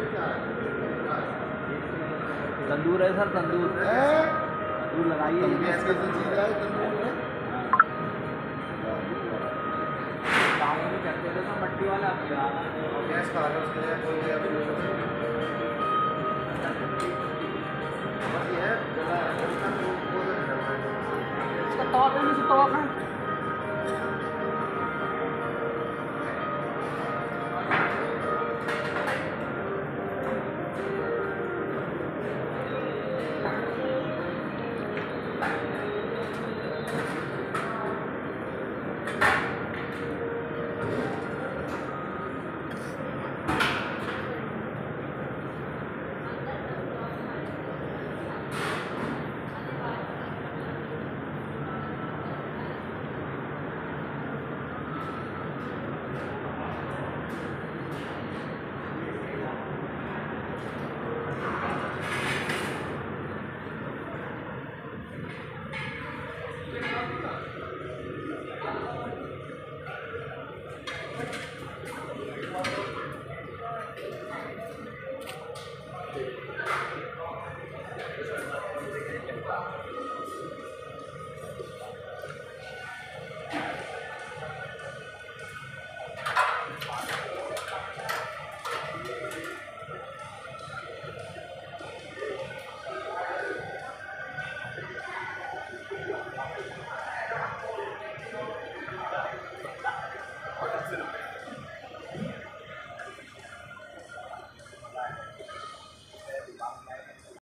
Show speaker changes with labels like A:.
A: तंदूर है सर, तंदूर तंदूर लगाइए। काम भी करते थे तो मट्टी वाला गैस खा रहे उसके लिए कोई इसका तवा पे नहीं, तवा खाएं।